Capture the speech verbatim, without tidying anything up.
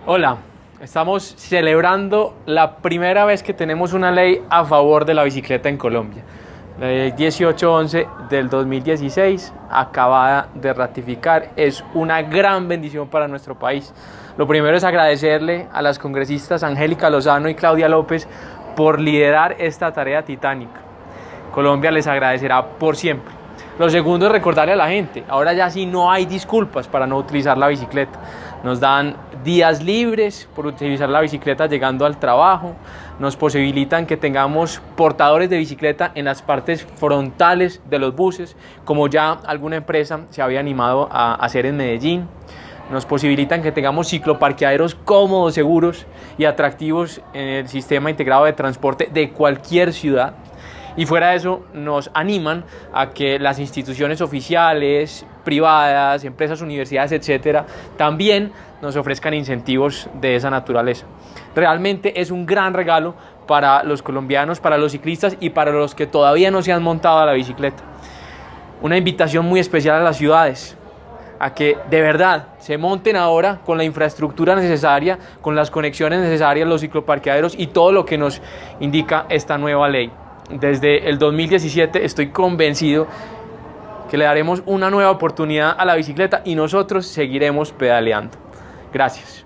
Hola, estamos celebrando la primera vez que tenemos una ley a favor de la bicicleta en Colombia. La ley dieciocho once del dos mil dieciséis, acabada de ratificar, es una gran bendición para nuestro país. Lo primero es agradecerle a las congresistas Angélica Lozano y Claudia López por liderar esta tarea titánica. Colombia les agradecerá por siempre. Lo segundo es recordarle a la gente, ahora ya sí no hay disculpas para no utilizar la bicicleta. Nos dan días libres por utilizar la bicicleta llegando al trabajo, nos posibilitan que tengamos portadores de bicicleta en las partes frontales de los buses, como ya alguna empresa se había animado a hacer en Medellín. Nos posibilitan que tengamos cicloparqueaderos cómodos, seguros y atractivos en el sistema integrado de transporte de cualquier ciudad. Y fuera de eso, nos animan a que las instituciones oficiales, privadas, empresas, universidades, etcétera, también nos ofrezcan incentivos de esa naturaleza. Realmente es un gran regalo para los colombianos, para los ciclistas y para los que todavía no se han montado a la bicicleta. Una invitación muy especial a las ciudades, a que de verdad se monten ahora con la infraestructura necesaria, con las conexiones necesarias, los cicloparqueaderos y todo lo que nos indica esta nueva ley. Desde el dos mil diecisiete estoy convencido que le daremos una nueva oportunidad a la bicicleta y nosotros seguiremos pedaleando. Gracias.